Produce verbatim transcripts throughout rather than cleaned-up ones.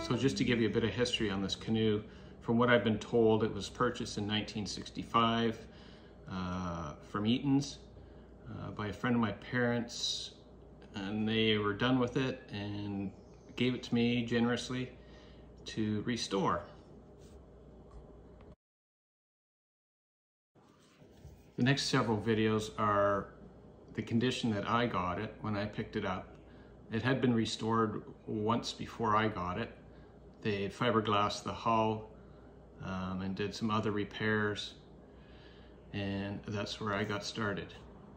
So just to give you a bit of history on this canoe, from what I've been told, it was purchased in nineteen sixty-five uh, from Eaton's uh, by a friend of my parents, and they were done with it and gave it to me generously to restore. The next several videos are the condition that I got it when I picked it up. It had been restored once before I got it. They had fiberglassed the hull um, and did some other repairs, and that's where I got started.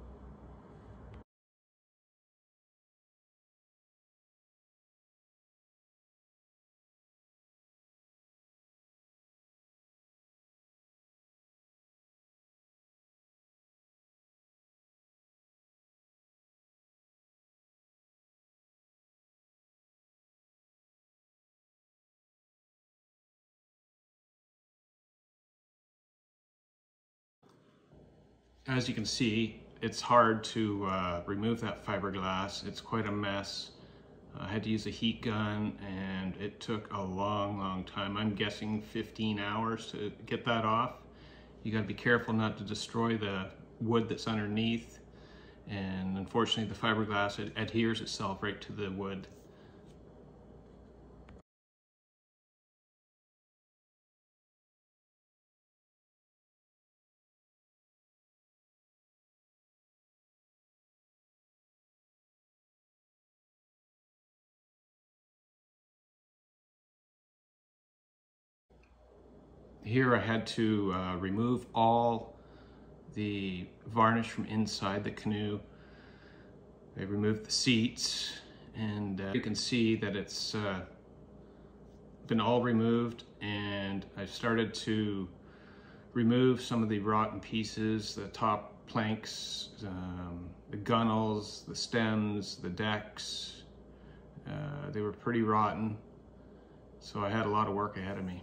As you can see, it's hard to uh, remove that fiberglass. It's quite a mess. I had to use a heat gun, and it took a long, long time. I'm guessing fifteen hours to get that off. You got to be careful not to destroy the wood that's underneath, and unfortunately the fiberglass, it adheres itself right to the wood. Here I had to uh, remove all the varnish from inside the canoe. I removed the seats, and uh, you can see that it's uh, been all removed, and I've started to remove some of the rotten pieces, the top planks, um, the gunnels, the stems, the decks. Uh, they were pretty rotten, so I had a lot of work ahead of me.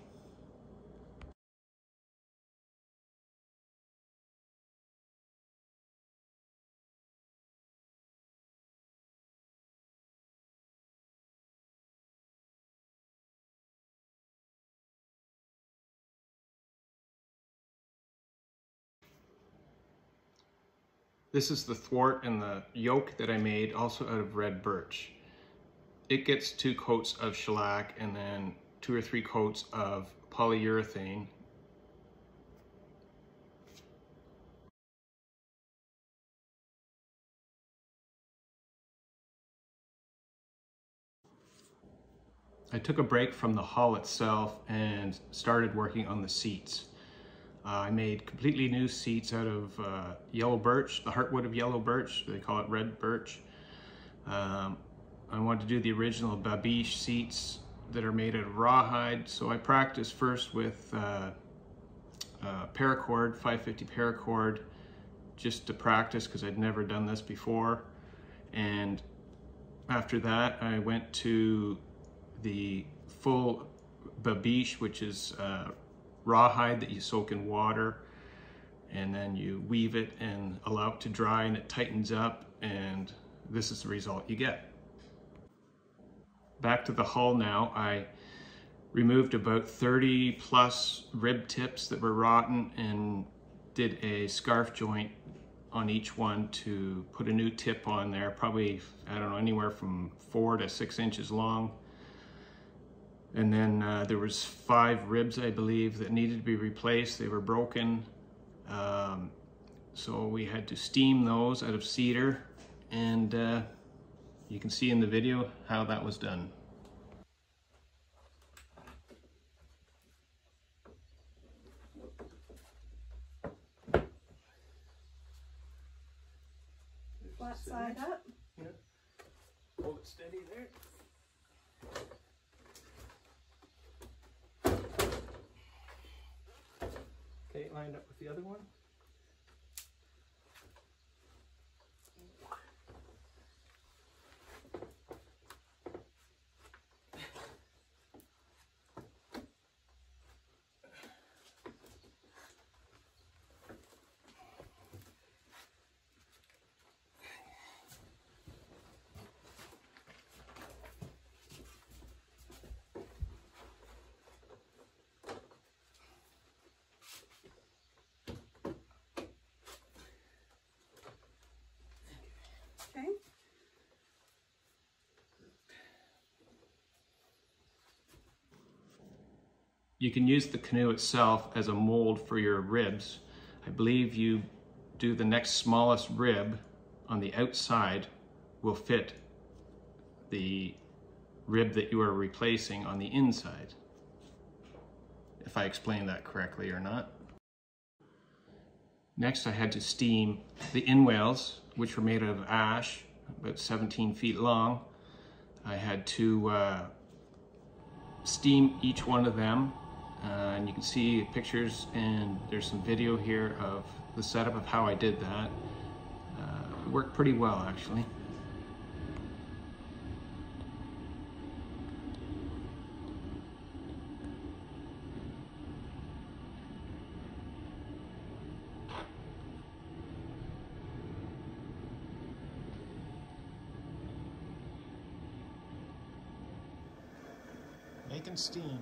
This is the thwart and the yoke that I made, also out of red birch. It gets two coats of shellac and then two or three coats of polyurethane. I took a break from the hull itself and started working on the seats. Uh, I made completely new seats out of uh, yellow birch, the heartwood of yellow birch. They call it red birch. Um, I wanted to do the original babiche seats that are made out of rawhide, so I practiced first with uh, uh, paracord, five fifty paracord, just to practice because I'd never done this before. And after that, I went to the full babiche, which is uh, rawhide that you soak in water, and then you weave it and allow it to dry, and it tightens up, and this is the result you get. Back to the hull now. I removed about thirty plus rib tips that were rotten and did a scarf joint on each one to put a new tip on there, probably, I don't know, anywhere from four to six inches long. And then uh, there was five ribs, I believe, that needed to be replaced. They were broken. Um, so we had to steam those out of cedar, and uh, you can see in the video how that was done. Flat side up. Yeah. Hold it steady there. Okay, lined up with the other one. Okay. You can use the canoe itself as a mold for your ribs. I believe you do the next smallest rib on the outside will fit the rib that you are replacing on the inside, if I explained that correctly or not. Next, I had to steam the inwales, which were made out of ash, about seventeen feet long. I had to uh, steam each one of them, uh, and you can see pictures and there's some video here of the setup of how I did that. Uh, it worked pretty well, actually. Making steam.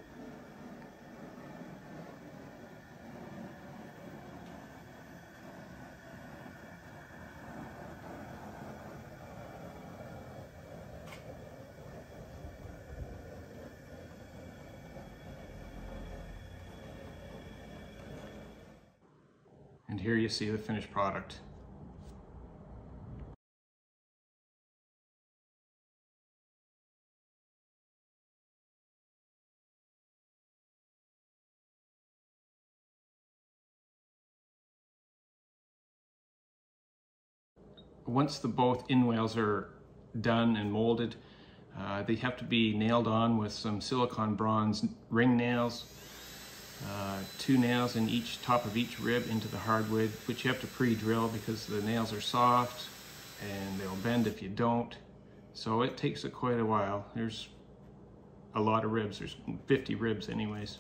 And here you see the finished product. Once the both inwales are done and molded, uh, they have to be nailed on with some silicone bronze ring nails, uh, two nails in each top of each rib into the hardwood, which you have to pre-drill because the nails are soft and they'll bend if you don't. So it takes a quite a while. There's a lot of ribs. There's fifty ribs anyways.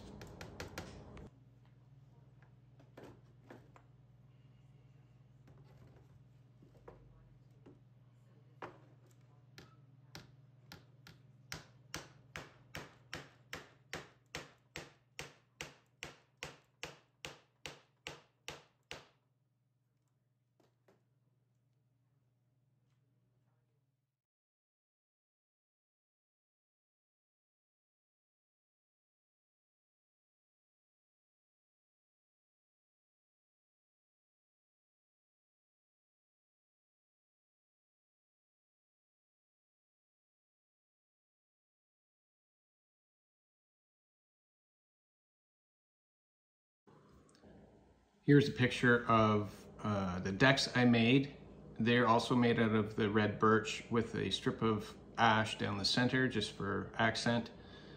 Here's a picture of uh, the decks I made. They're also made out of the red birch with a strip of ash down the center just for accent.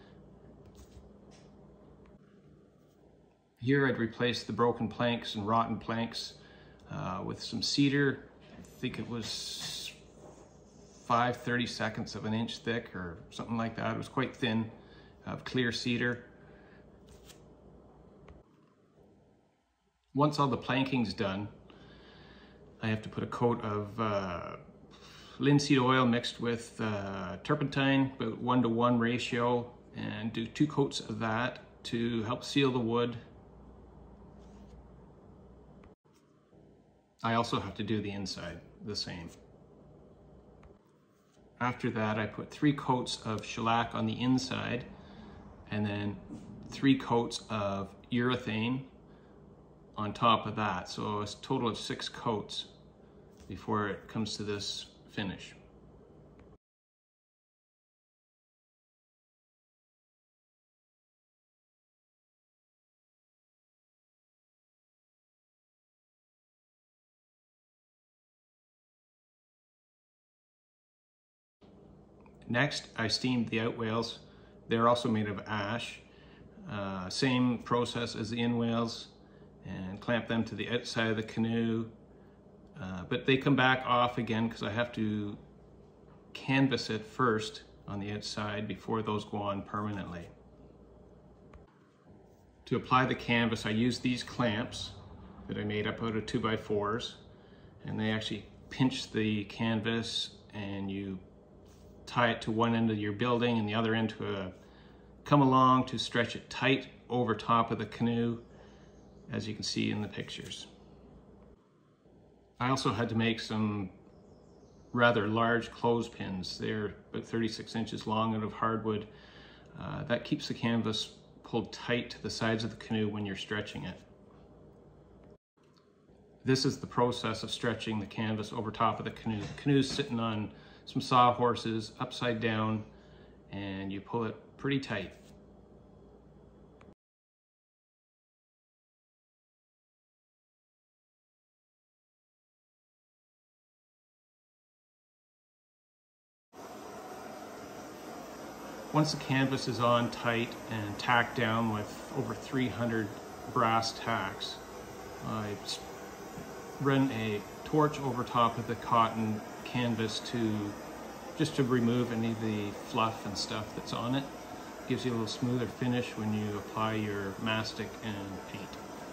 Here I'd replace the broken planks and rotten planks uh, with some cedar. I think it was five thirty-seconds of an inch thick or something like that. It was quite thin, of clear cedar. Once all the planking's done, I have to put a coat of uh, linseed oil mixed with uh, turpentine, about one to one ratio, and do two coats of that to help seal the wood. I also have to do the inside the same. After that, I put three coats of shellac on the inside, and then three coats of urethane on top of that. So it's a total of six coats before it comes to this finish. Next, I steamed the outwales. They're also made of ash. Uh, same process as the inwales, and clamp them to the outside of the canoe. Uh, but they come back off again because I have to canvas it first on the outside before those go on permanently. To apply the canvas, I use these clamps that I made up out of two by fours, and they actually pinch the canvas, and you tie it to one end of your building and the other end to a come along to stretch it tight over top of the canoe, as you can see in the pictures. I also had to make some rather large clothespins. They're about thirty-six inches long out of hardwood. Uh, that keeps the canvas pulled tight to the sides of the canoe when you're stretching it. This is the process of stretching the canvas over top of the canoe. The canoe's sitting on some sawhorses upside down, and you pull it pretty tight. Once the canvas is on tight and tacked down with over three hundred brass tacks, I run a torch over top of the cotton canvas to just to remove any of the fluff and stuff that's on it. Gives you a little smoother finish when you apply your mastic and paint.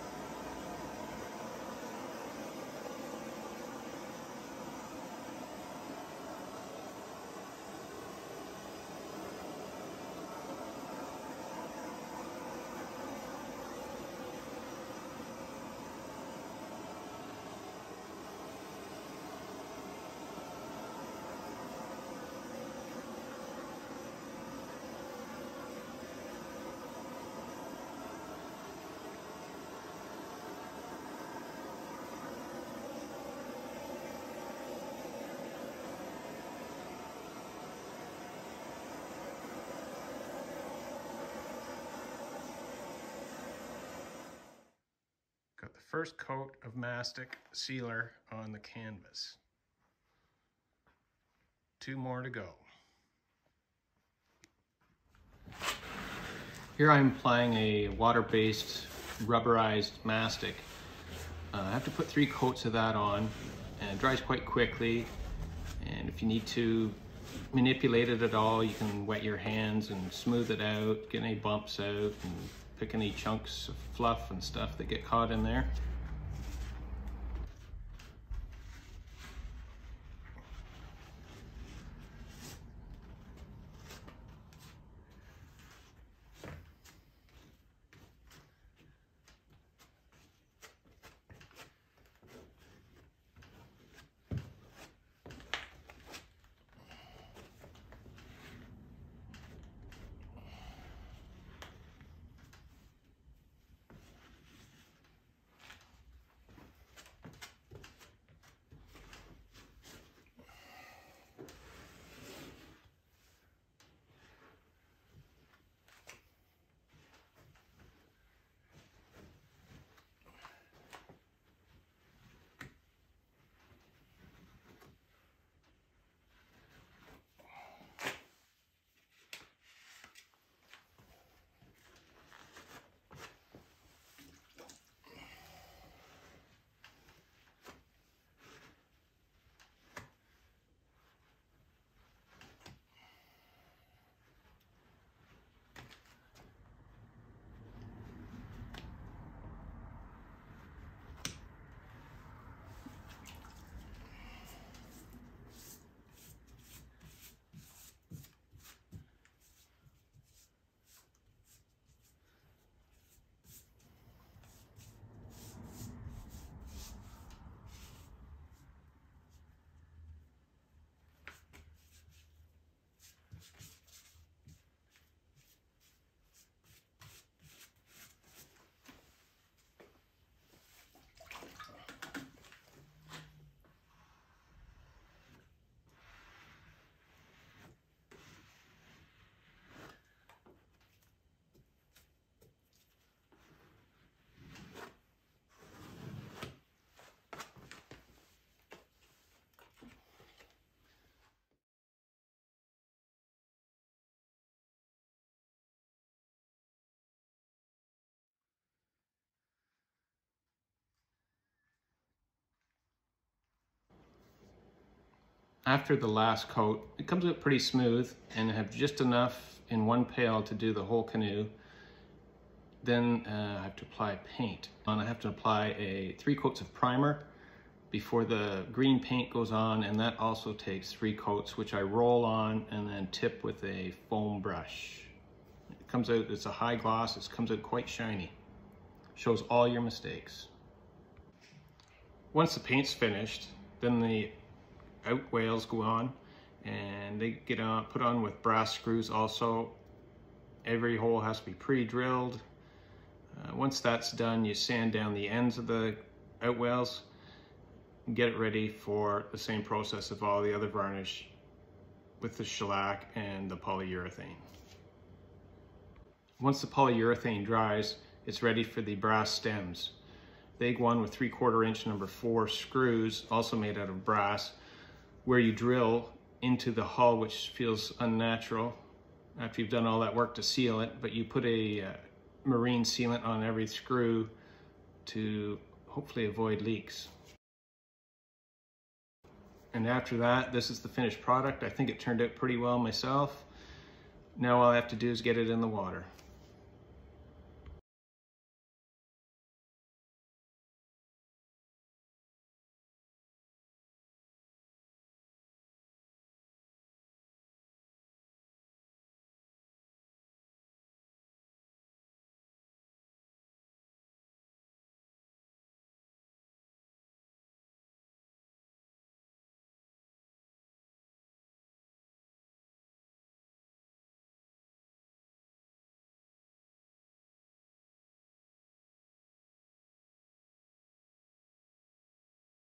Got the first coat of mastic sealer on the canvas. Two more to go. Here I'm applying a water-based rubberized mastic. Uh, I have to put three coats of that on, and it dries quite quickly. And if you need to manipulate it at all, you can wet your hands and smooth it out, get any bumps out, and pick any chunks of fluff and stuff that get caught in there. After the last coat, it comes out pretty smooth, and I have just enough in one pail to do the whole canoe. Then uh, I have to apply paint. And I have to apply a three coats of primer before the green paint goes on, and that also takes three coats, which I roll on and then tip with a foam brush. It comes out, it's a high gloss, it comes out quite shiny. Shows all your mistakes. Once the paint's finished, then the outwales go on, and they get on, put on with brass screws also. Every hole has to be pre-drilled. Uh, once that's done, you sand down the ends of the outwales and get it ready for the same process of all the other varnish with the shellac and the polyurethane. Once the polyurethane dries, it's ready for the brass stems. They go on with three quarter inch number four screws, also made out of brass, where you drill into the hull, which feels unnatural after you've done all that work to seal it, but you put a uh, marine sealant on every screw to hopefully avoid leaks. And after that, this is the finished product. I think it turned out pretty well myself. Now all I have to do is get it in the water.